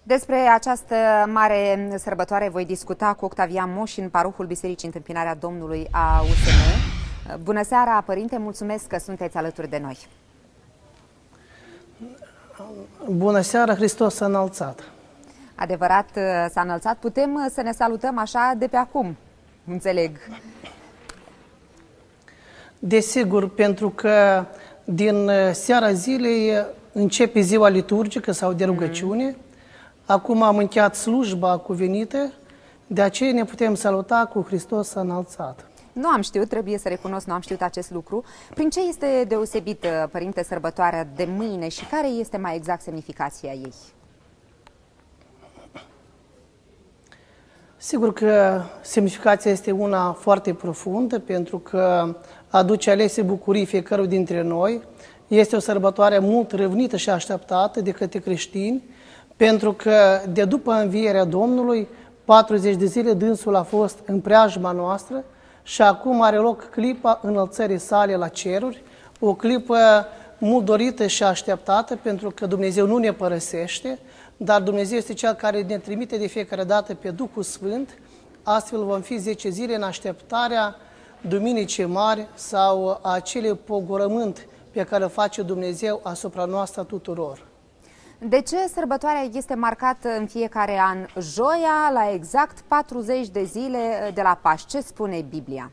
Despre această mare sărbătoare voi discuta cu Octavian Moșin, parohul Bisericii Întâmpinarea Domnului a USM. Bună seara, părinte, mulțumesc că sunteți alături de noi. Bună seara, Hristos s-a înălțat. Adevărat, s-a înălțat. Putem să ne salutăm așa de pe acum, înțeleg. Desigur, pentru că din seara zilei începe ziua liturgică sau de rugăciune. Acum am încheiat slujba cuvenită, de aceea ne putem saluta cu Hristos s-a înălțat. Nu am știut, trebuie să recunosc, nu am știut acest lucru. Prin ce este deosebită, părinte, sărbătoarea de mâine și care este mai exact semnificația ei? Sigur că semnificația este una foarte profundă, pentru că aduce alese bucurii fiecărui dintre noi. Este o sărbătoare mult răvnită și așteptată de către creștini, pentru că de după învierea Domnului, 40 de zile dânsul a fost în preajma noastră și acum are loc clipa înălțării sale la ceruri, o clipă mult dorită și așteptată, pentru că Dumnezeu nu ne părăsește, dar Dumnezeu este Cel care ne trimite de fiecare dată pe Duhul Sfânt. Astfel vom fi 10 zile în așteptarea Duminicii Mari sau a acelui pogorământ pe care îl face Dumnezeu asupra noastră tuturor. De ce sărbătoarea este marcată în fiecare an joia, la exact 40 de zile de la Paști? Ce spune Biblia?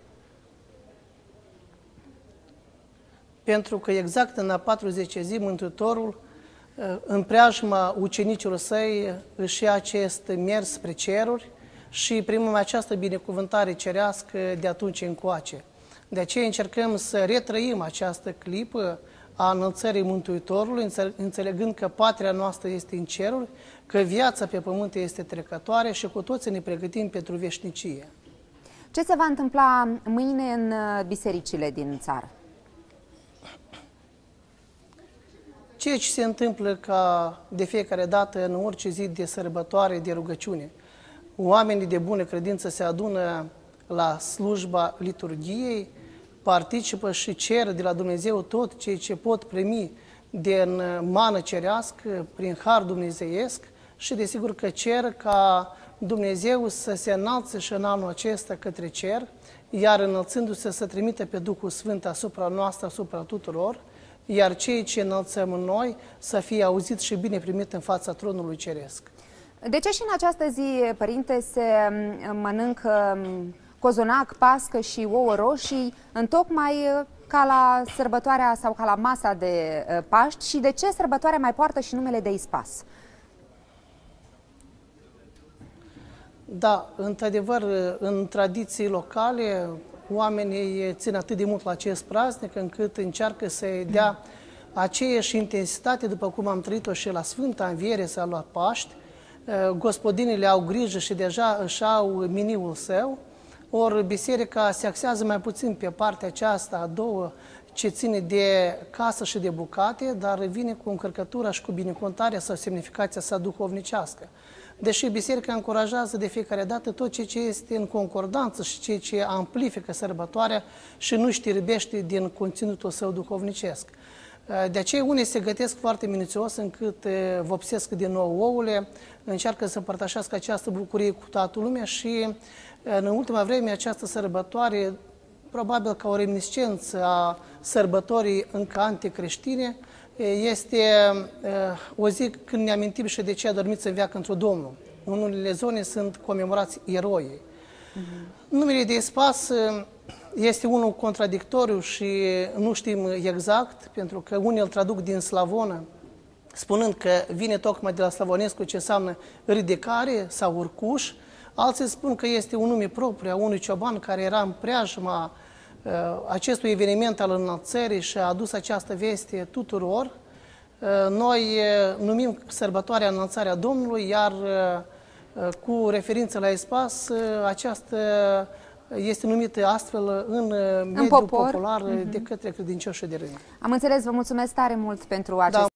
Pentru că exact în a 40 zi Mântuitorul, în preajma ucenicilor săi, își ia acest mers spre ceruri și primim această binecuvântare cerească de atunci încoace. De aceea încercăm să retrăim această clipă a înălțării Mântuitorului, înțelegând că patria noastră este în ceruri, că viața pe pământ este trecătoare și cu toții ne pregătim pentru veșnicie. Ce se va întâmpla mâine în bisericile din țară? Ceea ce se întâmplă ca de fiecare dată în orice zi de sărbătoare, de rugăciune. Oamenii de bună credință se adună la slujba liturgiei, participă și cer de la Dumnezeu tot ceea ce pot primi din mană cerească, prin har dumnezeiesc și desigur că cer ca Dumnezeu să se înalțe și în anul acesta către cer, iar înălțându-se să trimite pe Duhul Sfânt asupra noastră, asupra tuturor, iar ceea ce înălțăm în noi să fie auzit și bine primit în fața tronului ceresc. De ce și în această zi, părinte, se mănâncă cozonac, pască și ouă roșii, întocmai ca la sărbătoarea sau ca la masa de Paști, și de ce sărbătoarea mai poartă și numele de Ispas? Da, într-adevăr, în tradiții locale, oamenii țin atât de mult la acest praznic, încât încearcă să-i dea aceeași intensitate, după cum am trăit-o și la Sfânta Înviere sau la Paști. Gospodinile au grijă și deja își au meniul său, ori biserica se axează mai puțin pe partea aceasta a doua, ce ține de casă și de bucate, dar vine cu încărcătura și cu binecuvântarea sau semnificația sa duhovnicească. Deși biserica încurajează de fiecare dată tot ce este în concordanță și ceea ce amplifică sărbătoarea și nu știrbește din conținutul său duhovnicesc. De aceea unii se gătesc foarte minuțios încât vopsesc din nou ouăle, încearcă să împărtășească această bucurie cu toată lumea și în ultima vreme această sărbătoare, probabil ca o reminiscență a sărbătorii încă anticreștine, este o zi când ne amintim și de ce adormiți în veac într-o Domnul. În unele zone sunt comemorați eroii. Numele de Ispas este unul contradictoriu și nu știm exact, pentru că unii îl traduc din slavonă, spunând că vine tocmai de la slavonescu, ce înseamnă ridicare sau urcuș. Alții spun că este un nume propriu a unui cioban care era în preajma acestui eveniment al înălțării și a adus această veste tuturor. Noi numim sărbătoarea Înălțarea Domnului, iar cu referință la Ispas, această este numită astfel în mediul popular de către credincioșii de rând. Am înțeles, vă mulțumesc tare mult pentru acest